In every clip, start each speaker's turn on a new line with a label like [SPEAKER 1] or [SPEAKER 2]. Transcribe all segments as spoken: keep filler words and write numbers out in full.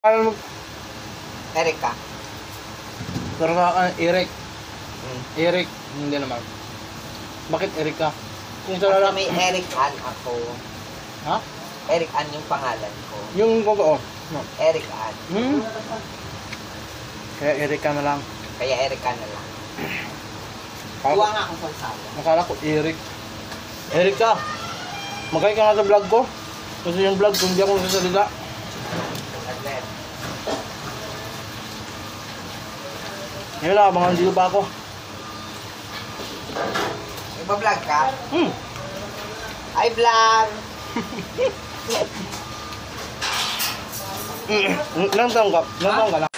[SPEAKER 1] Ano mag...
[SPEAKER 2] Erik ka?
[SPEAKER 1] Pero ka, Erik.
[SPEAKER 2] Hmm.
[SPEAKER 1] Erik, hindi naman. Bakit Erik ka? Kung sa
[SPEAKER 2] Kasi
[SPEAKER 1] lalaki...
[SPEAKER 2] may Erik Ann ako.
[SPEAKER 1] Ha?
[SPEAKER 2] Erik Ann yung pangalan ko.
[SPEAKER 1] Yung totoo? No.
[SPEAKER 2] Erik Ann.
[SPEAKER 1] Hmm. Kaya Erik ka na lang.
[SPEAKER 2] Kaya Erik ka na lang.
[SPEAKER 1] Kala
[SPEAKER 2] Kuha nga akong salsala.
[SPEAKER 1] Nakala ko Erik. Erik ka. Magkaya ka nga sa vlog ko. Kasi yung vlog ko hindi ako nagsasalita.
[SPEAKER 2] Saglit.
[SPEAKER 1] Ngayon lang, mga dito pa ako.
[SPEAKER 2] Nagpa-vlog ka?
[SPEAKER 1] Hmm.
[SPEAKER 2] Hi vlog!
[SPEAKER 1] Ilang taong ka? Ilang taong ka lang?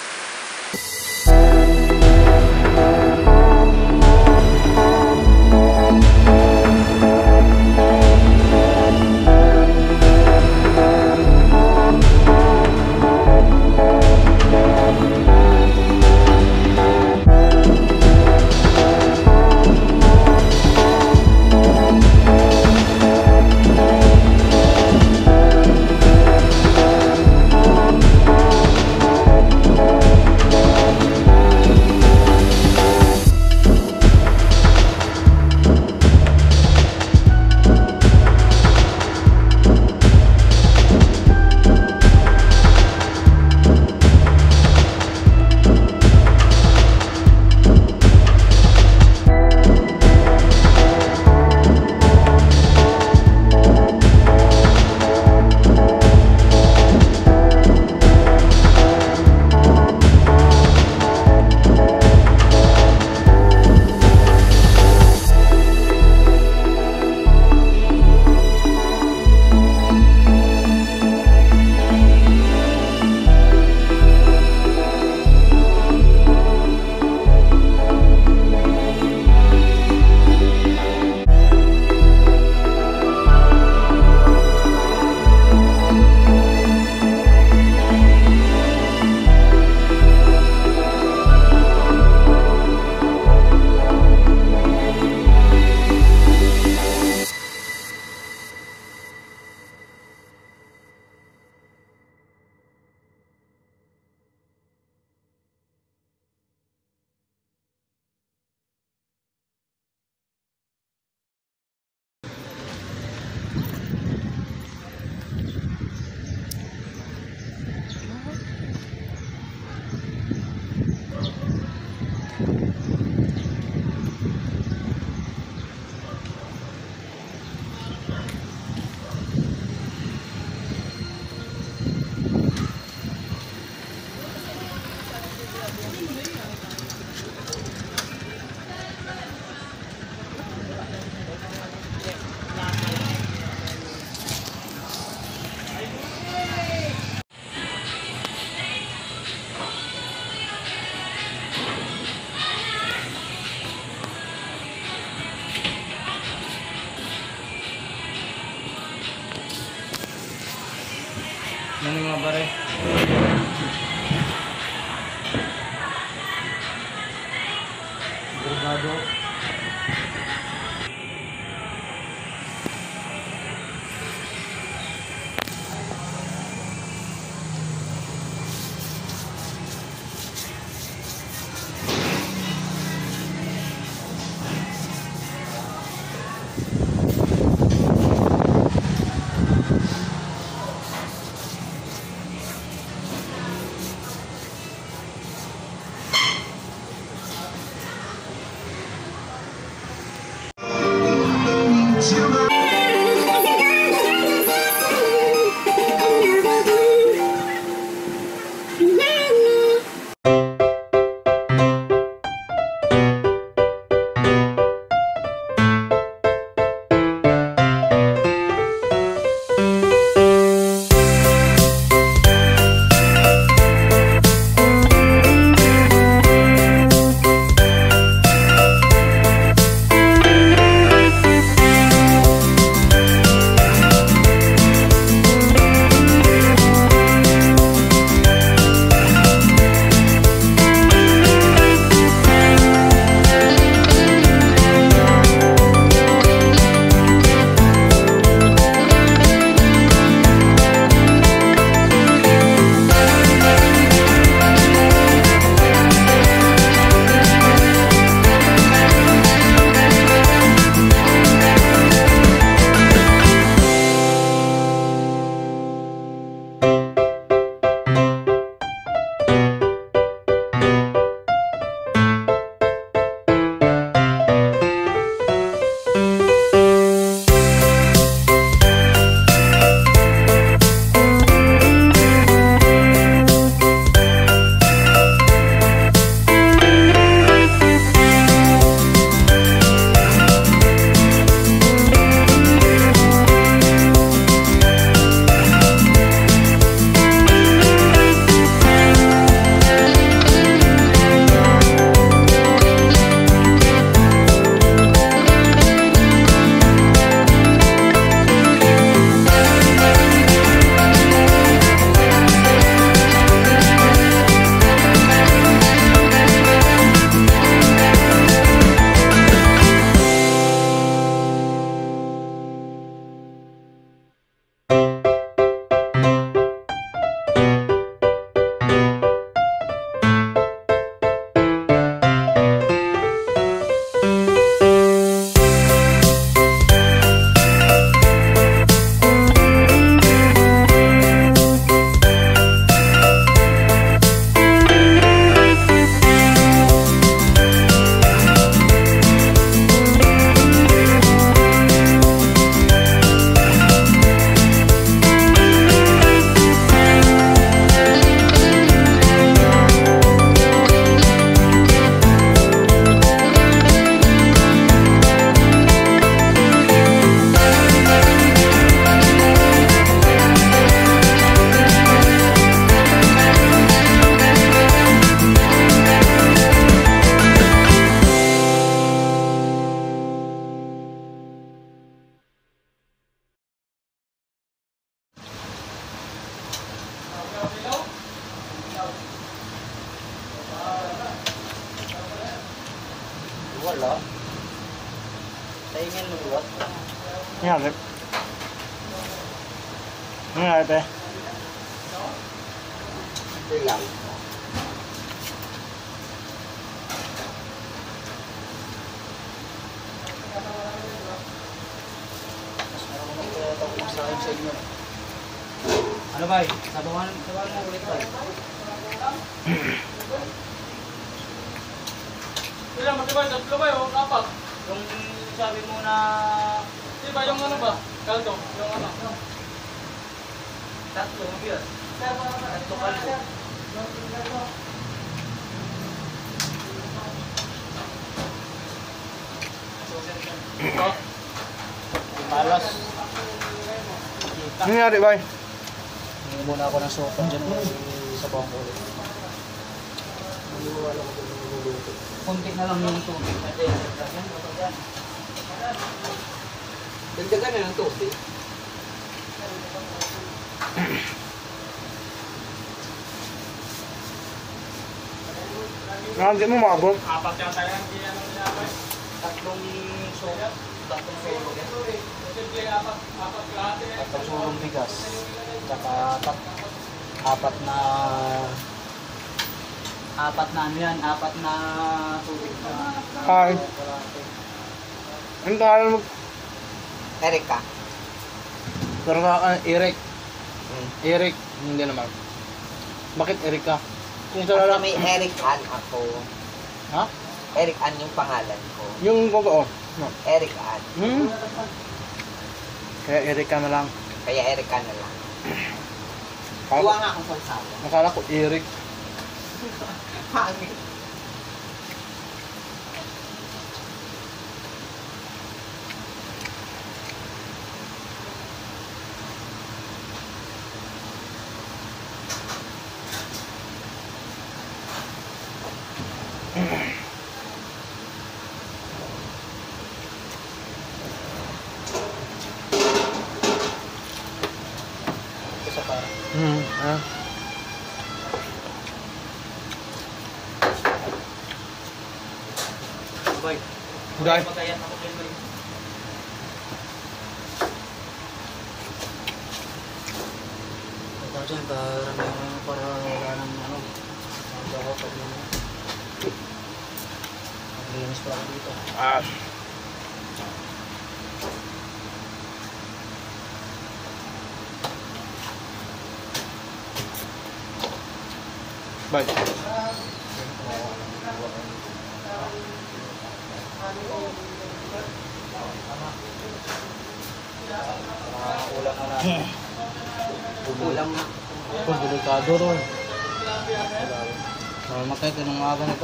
[SPEAKER 1] Ano yung mga bare? Brigado.
[SPEAKER 2] Wala. Taingin mo luwat.
[SPEAKER 1] Nangyari. Nangyari, pe.
[SPEAKER 2] Ito lang.
[SPEAKER 3] Mas marunong kaya tapos sa akin sa inyo. Ano ba? Sabawan, sabawan mo ulit ba?
[SPEAKER 4] Ilan, matibay, tatlo ba yung apat?
[SPEAKER 3] Yung sabi mo na...
[SPEAKER 4] Di ba yung ano ba? Kaldo, yung ano?
[SPEAKER 3] Tatlo, yun. Tatlo kalbo.
[SPEAKER 4] Ito.
[SPEAKER 3] Malas.
[SPEAKER 1] Nangyari, bay?
[SPEAKER 3] Hindi muna ako ng sopa dyan sa bawang ulit. Kunti na lang yung tubig.
[SPEAKER 2] Dagdagan na ng tubig.
[SPEAKER 1] Ah, hindi mo maabot.
[SPEAKER 4] Apat yung tayo ang ano nilabay.
[SPEAKER 3] Tatlong sopa. Tatlong sopa.
[SPEAKER 4] Simple apat, apat klase.
[SPEAKER 3] Tatlong sulong bigas. Tsaka tat, apat na... Apat na ano yan, apat na tubig na...
[SPEAKER 1] Ay. Ang tagal mo.
[SPEAKER 2] Erik ka.
[SPEAKER 1] Pero ka, uh, Erik.
[SPEAKER 2] Hmm.
[SPEAKER 1] Erik. Hindi naman. Bakit Erik ka? Kung sa
[SPEAKER 2] Kasi
[SPEAKER 1] lalaki.
[SPEAKER 2] may Erik Ann ako.
[SPEAKER 1] Ha?
[SPEAKER 2] Erik Ann yung pangalan ko.
[SPEAKER 1] Yung totoo. No.
[SPEAKER 2] Erik Ann.
[SPEAKER 1] Hmm? Kaya Erik ka na lang.
[SPEAKER 2] Kaya Erik Ann na lang.
[SPEAKER 1] Akala,
[SPEAKER 2] Tuwa nga akong salsawa.
[SPEAKER 1] akala ko Erik.
[SPEAKER 2] Pangit.
[SPEAKER 3] Ito sa para.
[SPEAKER 1] Hmm. Ah.
[SPEAKER 3] Boy.
[SPEAKER 1] Guys.
[SPEAKER 3] Pagayan ako din boy. Ito dyan, para may mga para wala ng ano. Ang baho pag ano. Maglinis pa ako dito.
[SPEAKER 1] Ah. Bye.
[SPEAKER 3] Mga ulam na natin.
[SPEAKER 2] Ulam na.
[SPEAKER 1] Ito, delikado ron. Mamatay ka ng aga nito.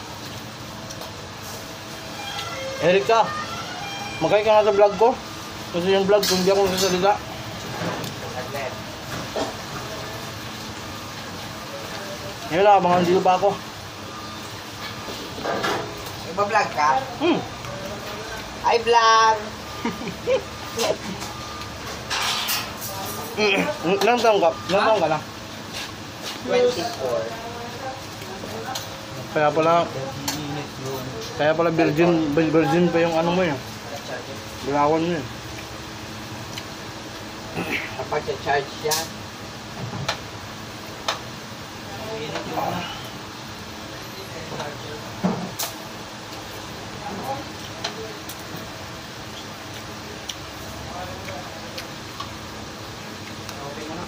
[SPEAKER 1] Erik ka! Magkay ka nga sa vlog ko. Kasi yung vlog ko, hindi ako nagsasalita.
[SPEAKER 2] Saglit.
[SPEAKER 1] Ngayon lang, abangan dito pa ako.
[SPEAKER 2] Iba-vlog ka?
[SPEAKER 1] Hmm.
[SPEAKER 2] Ay, vlog!
[SPEAKER 1] Mm, Ilang taong ka? Ilang taong ka na?
[SPEAKER 2] twenty-four.
[SPEAKER 1] Kaya pala,
[SPEAKER 3] Init yun.
[SPEAKER 1] kaya pala virgin, virgin pa yung ano mo yun. Bilawan mo yun.
[SPEAKER 2] Kapag charge yan.
[SPEAKER 3] Init yun. Okay mo na.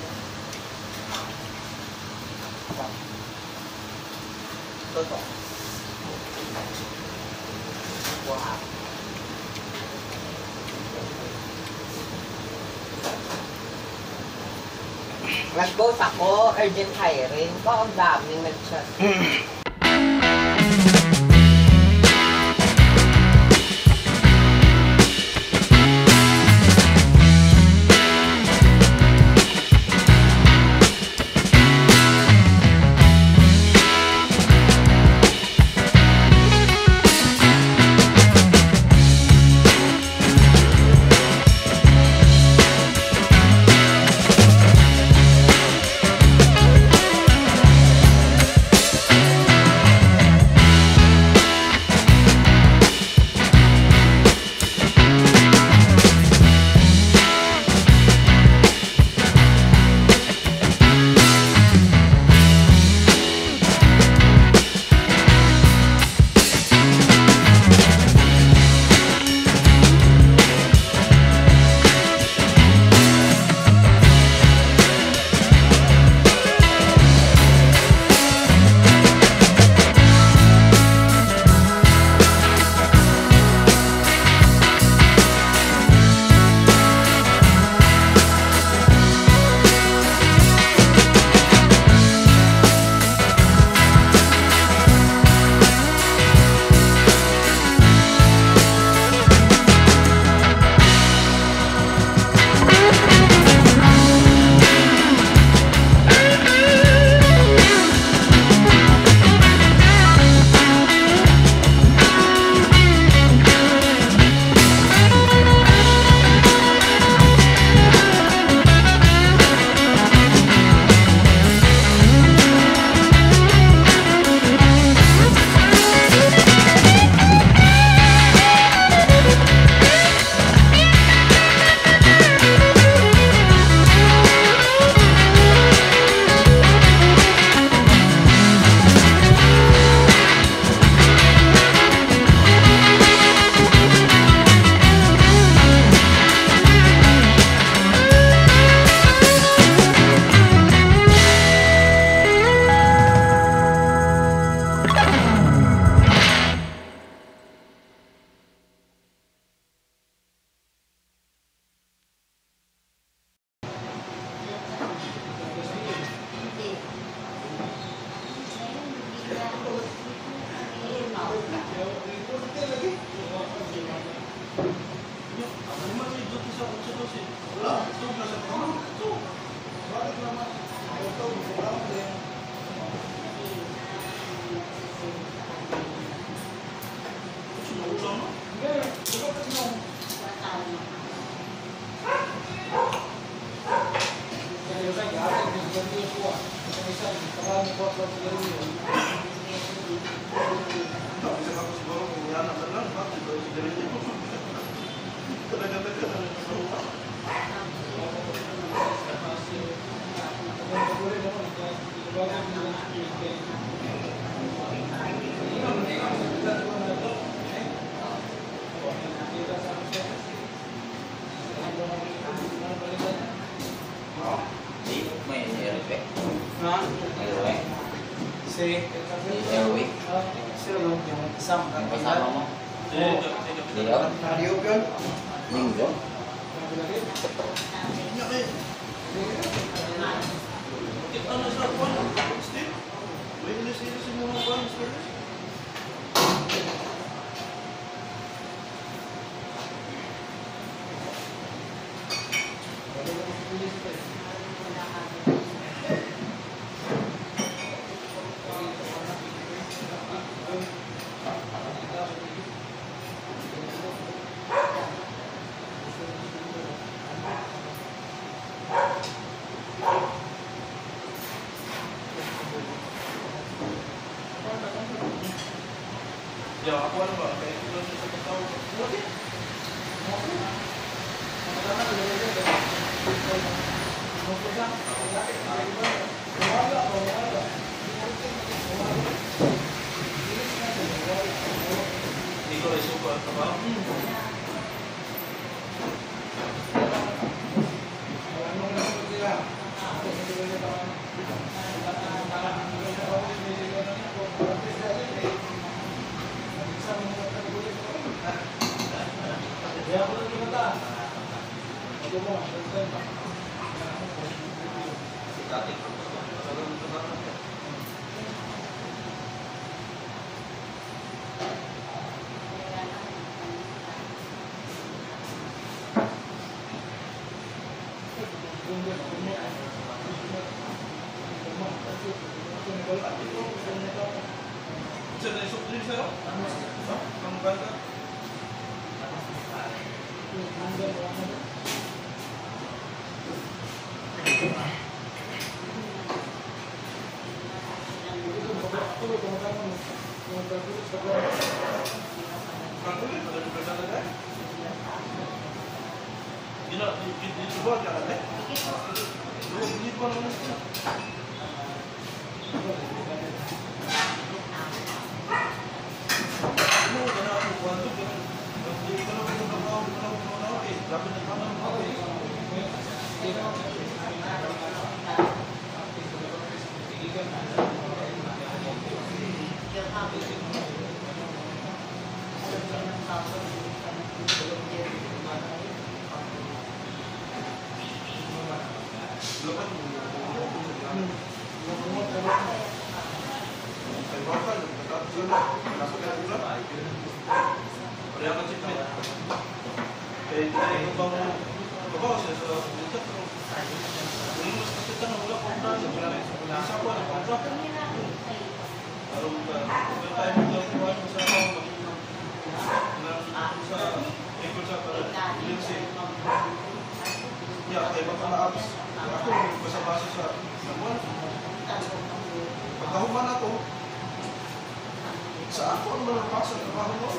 [SPEAKER 2] Toto. Wow. Nag-post ako, urgent hiring. Ba, ang daming nag-chat.
[SPEAKER 5] May Erik.
[SPEAKER 3] Ha?
[SPEAKER 5] May Erik.
[SPEAKER 3] Si?
[SPEAKER 5] Erik.
[SPEAKER 3] Sino ba? Yung isang
[SPEAKER 5] Ang kasama mo.
[SPEAKER 3] Oo.
[SPEAKER 5] Diyo.
[SPEAKER 3] Radio yun?
[SPEAKER 5] Linggo.
[SPEAKER 4] Ya, aku ano ba? Kaya ito lang sa tao. Hindi ko rin suko at trabaho. Bisa na isok din sa'yo? Ha? Ang banda? Pangkulit, ada di belakang ada. Gila, di di di coba jangan deh. Lu ini apa namanya? Lu kena aku bantu dengan di kalau kita mau kalau mau eh dapat di mana mau Ya, kayak bapak maaf. Aku basa-basi sa namuan. Pagkahuman ako, sa ako ang malapasa ng trabaho mo.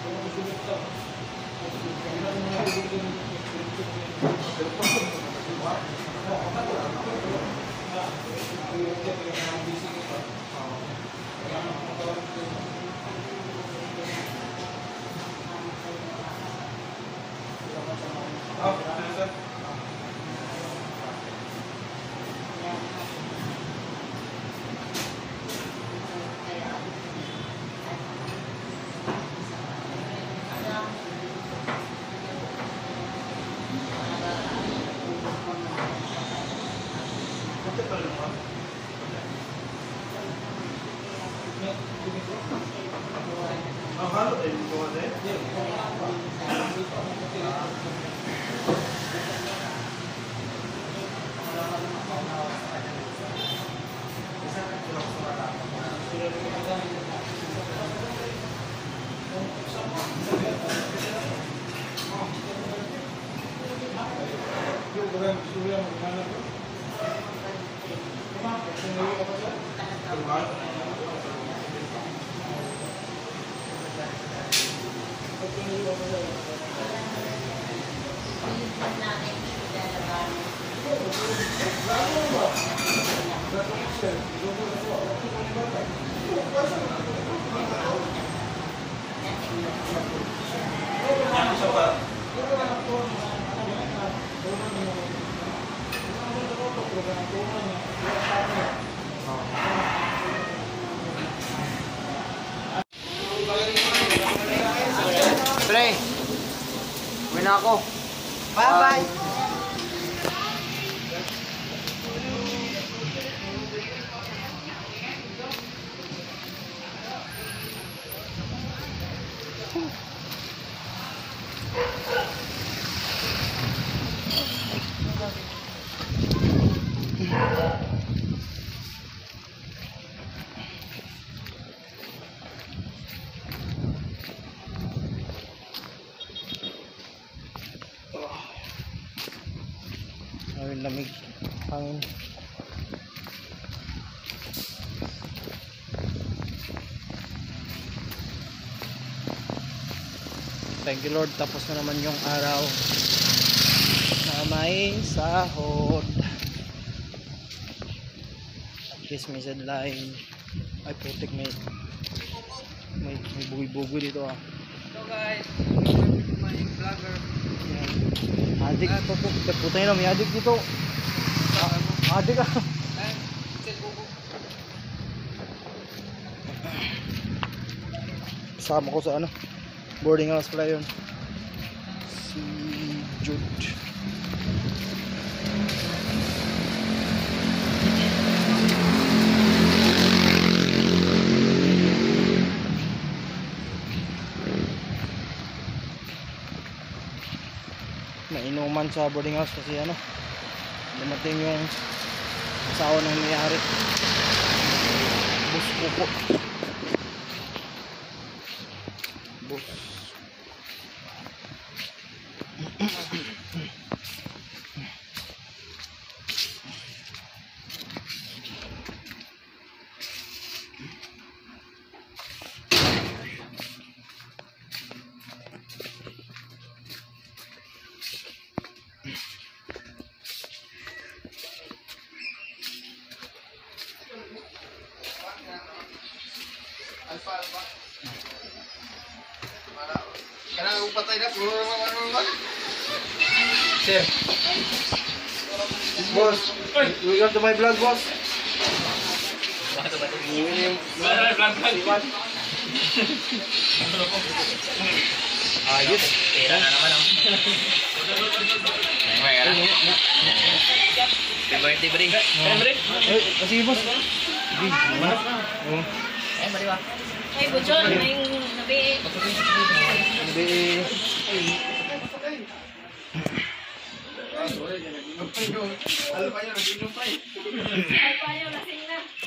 [SPEAKER 1] Pre, uwi na ako.
[SPEAKER 2] Bye-bye!
[SPEAKER 1] Ayun, lamig. Hangin. Thank you Lord, tapos na naman yung araw na may sahod. At least may line. Ay putik, may may, may bugoy-bugoy dito ah.
[SPEAKER 3] So guys, welcome to my vlogger.
[SPEAKER 1] Adik ito po, puta yun, may adik dito. Ah, adik ah. Kasama ko sa ano, boarding house pala yun. Si Jude. Nainuman sa boarding house kasi ano, dumating yung asawa ng may-ari. Bus po po. Bus.
[SPEAKER 4] Kailangan patay na, puro naman ano naman.
[SPEAKER 1] Sir. Boss, welcome to my vlog, boss. Ayos.
[SPEAKER 5] Pera na naman ang. May ka na. Happy birthday, buddy.
[SPEAKER 1] Eh, kasi boss. Sige, manap. Oo.
[SPEAKER 5] Eh, buddy ba?
[SPEAKER 6] Ay, Bujon, may nabi.
[SPEAKER 1] Hindi.
[SPEAKER 4] Alam pa yun, nag-inom pa eh.
[SPEAKER 6] Ay, payo, lasing na.